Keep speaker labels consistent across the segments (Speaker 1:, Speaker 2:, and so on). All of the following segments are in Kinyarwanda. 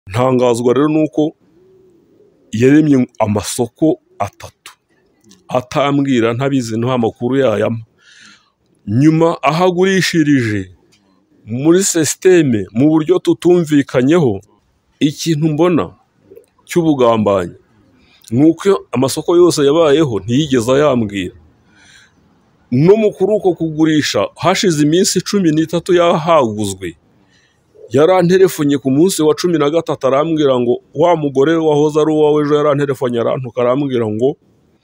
Speaker 1: ntangazwa rero nuko yaremye amasoko 3 atambwira ntabizi nta makuru yayama. Nyuma ahagurishirije muri systeme mu buryo tutumvikanyeho, ikintu mbona cy'ubugambanyi nuko amasoko yose yabayeho ntiyigeze yambwira. No mukuru uko kugurisha hashize iminsi 13 yahaguzwe, yaranterefonye ku munsi wa 13 arambwira ngo wa mugore wahoze ari uwawe ejo yaranterefonye arantuka arambwira ngo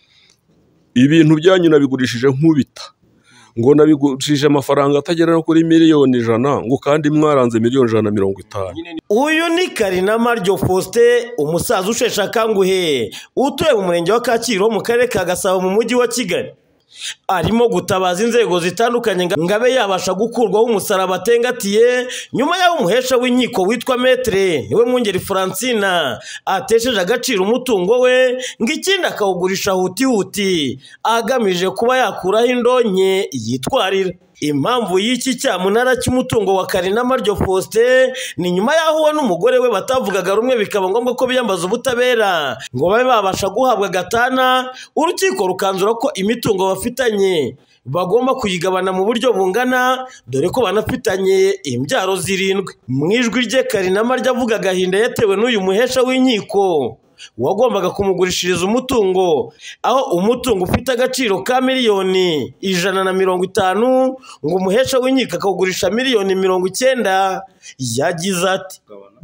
Speaker 1: ibintu byanyu nabigurishije nkubita, ngo nabigurishije amafaranga atagera no kuri miliyoni 100, ngo kandi mwaranze miliyoni 150.
Speaker 2: Uyu ni Karinamaryo Faustin, umusaza usheshe akanguhe utuye mu murenge wa Kacyiru mu karere ka Gasabo mu mujyi wa Kigali. Arimo gutabaza inzego zitandukanye ngo abe yabasha gukurwaho umusaraba atengatiye nyuma y'aho umuhesha w'inkiko witwa Maître niwe Mwungeri Francina atesheje agaciro umutungo we, ngo ikindi akawugurisha huti agamije kuba yakuraho indonke yitwarira. Impamvu y'iki cyamunara cy'umutungo wa Karinamaryo Faustin ni nyuma y'aho we n'umugore we batavugaga rumwe, bikaba ngombwa ko biyambaza ubutabera ngo babe babasha guhabwa gatana, urukiko rukanzura ko imitungo bafitanye bagomba kuyigabana mu buryo bungana, dore ko banafitanye imbyaro 7. Mu ijwi rye Karinamaryo avuga agahinda yatewe n'uyu muhesha w'inkiko wagombaga kumugurishiriza umutungo, aho umutungo ufite agaciro ka miliyoni 150, ngo umuhesha w'inkiko akawugurisha miliyoni 90. Yagize ati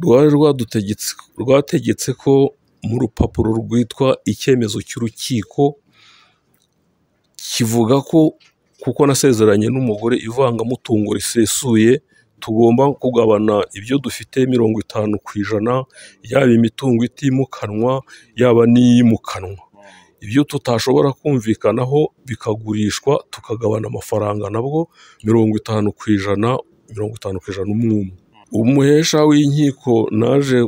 Speaker 1: rwategetse ko mu rupapuro rwitwa icyemezo cy'urukiko kivuga ko kuko nasezeranye n'umugore ivangamutungo risesuye tugomba kugabana ibyo dufite 50%, yaba imitungo itimukanwa yaba n'iyimukanwa. Ibyo tutashobora kumvikanaho bikagurishwa tukagabana amafaranga nabwo 50%, 50% umwe. Umuhesha w'inkiko naje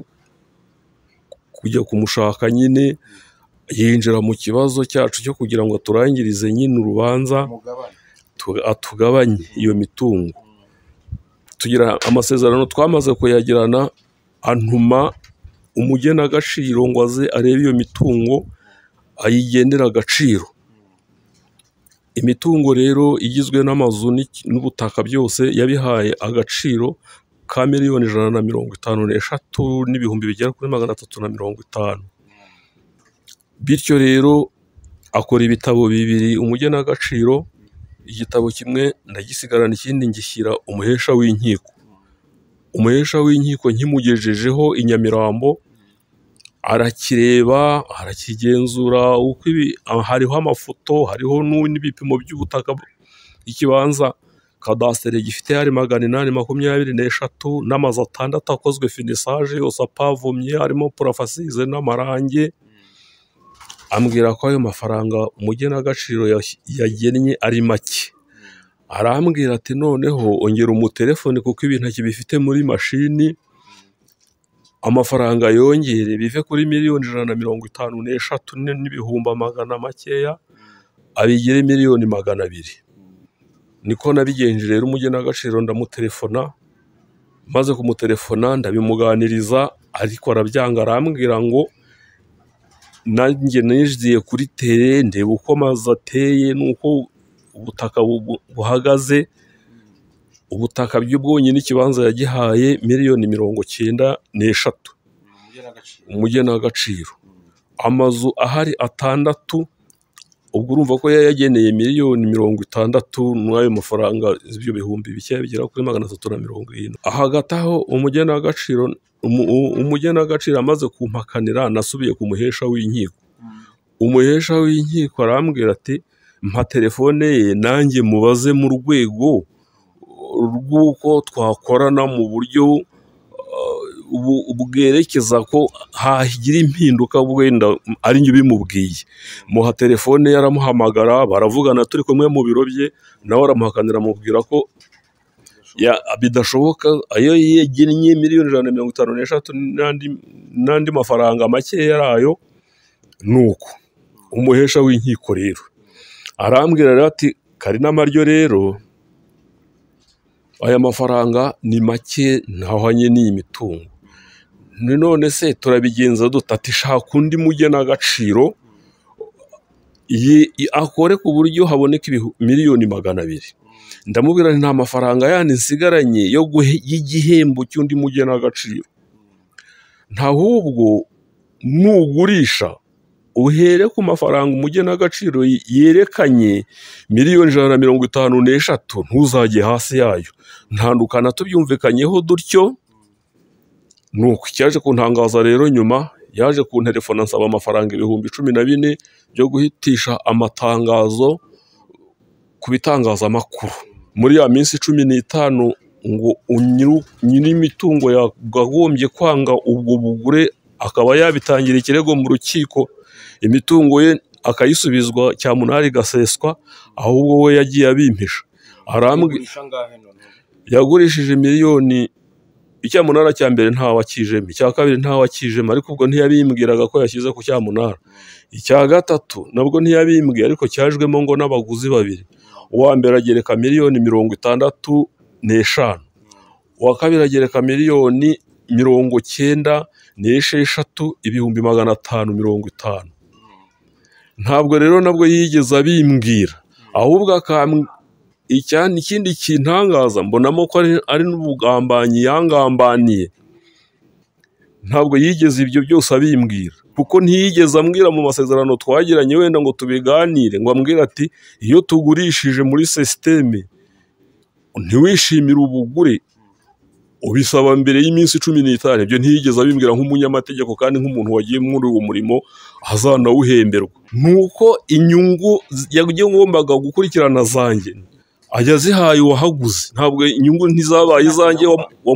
Speaker 1: kujya kumushaka nyine yinjira mu kibazo cyacu cyo kugira ngo turangirize nyine urubanza atugabanye iyo mitungo. Tugira amasezerano twamaze kuyagirana, antuma umugenagaciro ngo aze arebe iyo mitungo ayigendera agaciro. Imitungo rero igizwe n'amazu n'ubutaka byose yabihaye agaciro ka miliyoni 153 n'ibihumbi bigera kuri 350. Bityo rero akora ibitabo 2 umugenagaciro, igitabo kimwe ndagisigarana, ikindi ngishyira umuhesha w'inkiko. Umuhesha w'inkiko nkimugejejeho i Nyamirambo arakireba, arakigenzura, uko hariho amafoto, hariho n'ibipimo by'ubutaka. Ikibanza kadastere gifite hari 823 n'amazu 6 akozwe finissage yose apavomye, harimo porafasize n'amarange. Ambwira ko ayo mafaranga umugenagaciro yagennye ari make. Arambwira ati noneho ongera umutelefone kuko ibintu akibifite muri mashini, amafaranga yongere bive kuri miliyoni 153 n'ibihumbi magana makeya abigire miliyoni 200. Niko nabigenje rero umugenagaciro ndamutelefona, maze kumutelefona ndabimuganiriza, ariko arabyanga. Arambwira ngo nanjye nijiye kuri tere ndeba uko amazi ateye nuko ubutaka buhagaze. Ubutaka by'ubwonyine ikibanza yagihaye miliyoni 93 umugenagaciro. Amazu ahari 6, ubwo urumva ko yayageneye miliyoni 60 n'ayo mafaranga ibyo bihumbi bike bigera kuri 370. Hagati aho umugenagaciro amaze kumpakanira, nasubiye ku muhesha w'inkiko. Umuhesha w'inkiko arambwira ati mpa telefone ye nanjye mubaze mu rwego rw'uko twakorana mu buryo bwerekeza ko hagira impinduka, wenda ari njye bimubwiye. Muha telefone yaramuhamagara, baravugana turi kumwe mu biro bye, nawe aramuhakanira amubwira ko bidashoboka, ayo yegennye miliyoni 153 n'andi mafaranga make yarayo. Nuko umuhesha w'inkiko rero arambwira rero ati Karinamaryo rero aya mafaranga ni make ntahanye n'iyi mitungo, none se turabigenza dutati shaka undi mugenagaciro akore ku buryo haboneka miliyoni 200. Ndamubwira nta mafaranga yandi nsigaranye y'igihembo cy'undi mugenagaciro, ntahubwo nugurisha uhere ku mafaranga umugenagaciro yerekanye miliyoni 153 ntuzajye hasi yayo. Ntandukana tubyumvikanyeho dutyo. Nuko cyaje kuntangaza rero, nyuma yaje kunterefona nsaba amafaranga 14,000 byo guhitisha amatangazo ku bitangazamakuru. Muri ya minsi 15 ngo nyiri imitungo yagagombye kwanga ubwo bugure akaba yabitangira ikirego mu rukiko, imitungo ye akayisubizwa cyamunara igaseswa, ahubwo we yagiye abimpisha. Yagurishije miliyoni, icyamunara cya mbere nta wakijemo, icya kabiri nta wakijemo, ariko ubwo ntiyabimbwiraga ko yashyize ku cyamunara. Icya gatatu nabwo ntiyabimbwiye, ariko cyajwemo ngo n'abaguzi 2. Uwa mbere agereka miliyoni 65, uwa kabiri agereka miliyoni 96,550. Ntabwo rero nabwo yigeze abimbwira, ahubwo ikindi kintangaza mbonamo ko ari n'ubugambanyi yangambaniye. Ntabwo yigeze ibyo byose abimbwira, kuko ntiyigeze ambwira mu masezerano twagiranye wenda ngo tubiganire, ngo ambwira ati iyo tugurishije muri systeme ntiwishimire ubugure ubisaba mbere y'iminsi 15. Ibyo ntiyigeze abimbwira nk'umunyamategeko kandi nk'umuntu wagiye muri uwo murimo azanawuhemberwa. Nuko inyungu yagombaga gukurikirana zanjye ajya zihaye uwahaguze. Ntabwo inyungu ntizabaye izanjye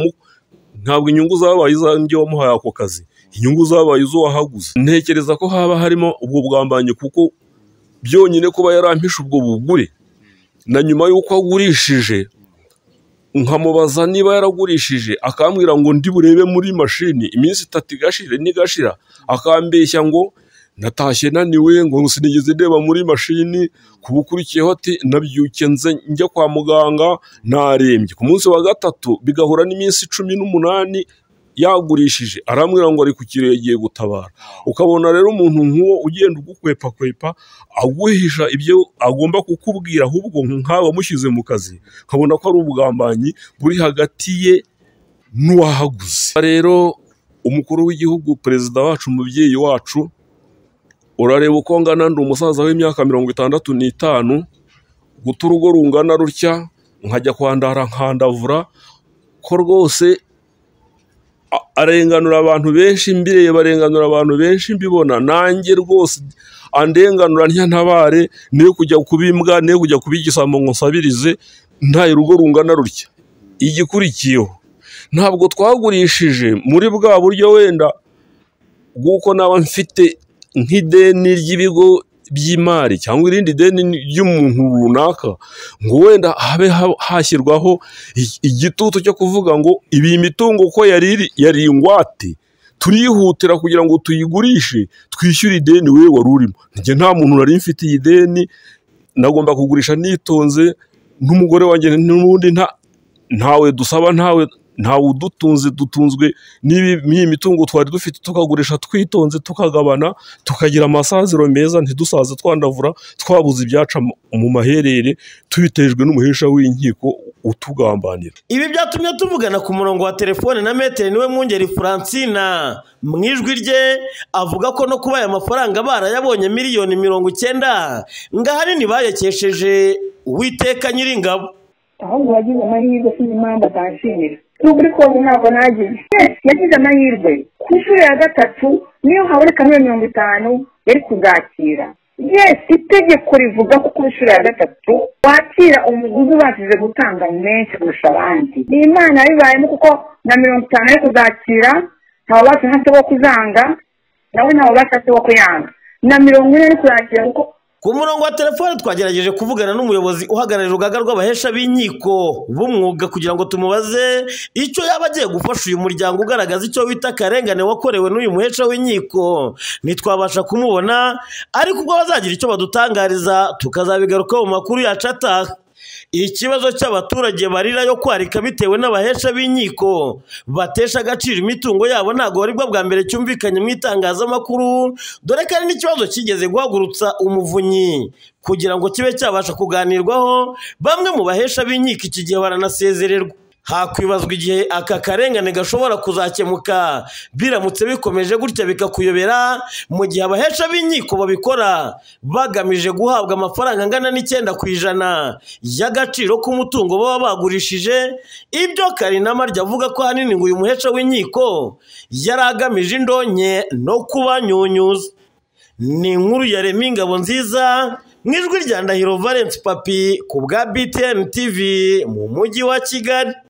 Speaker 1: wamuhaye ako kazi, inyungu zabaye iz'uwahaguze. Ntekereza ko haba harimo ubwo bwambanye, kuko byonyine kuba yarampisha ubwo bugure, na nyuma y'uko agurishije nkamubaza niba yaragurishije, akambwira ngo ndi burebe muri mashini iminsi 3 igashira, akambeshya ngo natashye naniwe, ngo sinigeze ndeba muri mashini. Kubukurikiyeho ati nabyuke nze njya kwa muganga narembye. Ku munsi wa gatatu bigahura n'iminsi 18 yagurishije, arambwira ngo ari ku kirere yagiye gutabara. Ukabona rero umuntu nk'uwo ugenda ugukwepa aguhisha ibyo agomba kukubwira, ahubwo nkawe wamushyize mu kazi, nkabona ko ari ubugambanyi buri hagati ye n'uwahaguze. Rero umukuru w'igihugu, perezida wacu, umubyeyi wacu, urareba uko ngana, ndi umusaza w'imyaka 65, guta urugo rungana rutya, nkajya kwandara nkandavura, ko rwose arenganura abantu benshi, barenganura abantu benshi mbibona. Nanjye rwose andenganura ntabare, niyo kujya kubimbwa, niyo kujya kubigisambo ngo nsabirize, ntaye urugo rungana rutya. Igikurikiyeho, ntabwo twagurishije muri bwa buryo wenda bw'uko naba mfite nk'ideni ry'ibigo by'imari cyangwa irindi deni ry'umuntu runaka, ngo wenda habe hashyirwaho igitutu cyo kuvuga ngo ibi imitungo ko yari ingwate, turihutira kugira ngo tuyigurishe twishyure ideni wewe wari urimo. Njye nta muntu nari mfitiye ideni, nagomba kugurisha nitonze n'umugore wanjye, n'ubundi ntawe dusaba, ntawe dutunzwe n'iyi mitungo twari dufite, tukagurisha twitonze, tukagabana, tukagira amasaziro meza, ntidusaze twandavura, twabuze ibyaca mu maherere, tubitejwe n'umuhesha w'inkiko utugambanira. Ibi
Speaker 2: byatumye tuvugana ku murongo wa telefone na Maître Niwemwungeri Francina. Mu ijwi rye avuga ko no kuba aya mafaranga barayabonye miliyoni 90 ngahari bayekesheje Uwiteka Nyiringabo.
Speaker 3: Ahubwo wagize amahirwe sinimanda atashimira. N'uburi ko ntabwo nagize. Yagize amahirwe. Ku nshuro ya 3 niyo haboneka 50 yari kuzakira. Itegeko rivuga ko ku nshuro ya 3 wakira umuguzi basize gutanga menshi kurusha abandi. Ni Imana yabibayemo, kuko na 50 ari kuzakira, ntawe bashatse wo kuzanga, nawe ntawe bashatse wo kuyanga. Na 40 ari kuzakira, kuko
Speaker 2: ku murongo wa telefone twagerageje kuvugana n'umuyobozi uhagararira urugaga rw'abahesha b'inkiko b'umwuga kugira ngo tumubaze icyo yaba agiye gufasha uyu muryango ugaragaza icyo wita akarengane wakorewe n'uyu muhesha w'inkiko. Ntitwabasha kumubona, ariko ubwo bazagira icyo badutangariza tukazabigarukaho mu makuru yacu ataha. Ikibazo cy'abaturage barira yo kwarika bitewe n'abahesha b'inkiko batesha agaciro imitungo yabo ntabwo ari bwo bwa mbere cyumvikanye mu itangazamakuru, dore ko ari n'ikibazo kigeze guhagurutsa umuvunyi kugira ngo kibe cyabasha kuganirwaho. Bamwe mu bahesha b'inkiko iki gihe baranasezererwa. Hakwibazwa igihe aka karengane gashobora kuzakemuka biramutse bikomeje gutya bikakuyobera, mu gihe abahesha b'inkiko babikora bagamije guhabwa amafaranga angana n'9% y'agaciro k'umutungo baba bagurishije. Ibyo Karinamaryo avuga ko hanini ngo uyu muhesha w'inkiko yari agamije indonke no kubanyunyuza. Ni inkuru ya Remy Ngabonziza mu ijwi rya Ndahiro Valens Papi ku bwa BTN TV mu mujyi wa Kigali.